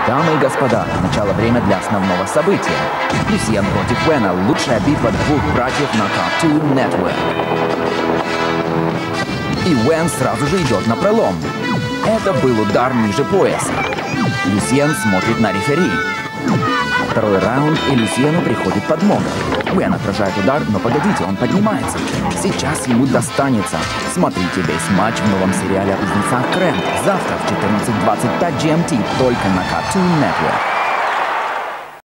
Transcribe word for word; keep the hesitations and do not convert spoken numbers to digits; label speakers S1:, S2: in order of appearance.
S1: Дамы и господа, начало время для основного события. Люсьен против Уэна. Лучшая битва двух братьев на Cartoon Network. И Уэн сразу же идет на пролом. Это был удар ниже пояса. Люсьен смотрит на рефери. Второй раунд, и Люсьену приходит подмога. Уэн отражает удар, но погодите, он поднимается. Сейчас ему достанется. Смотрите весь матч в новом сериале о близнецах Крэмп. Завтра в четырнадцать двадцать пять джи эм ти только на Cartoon Network.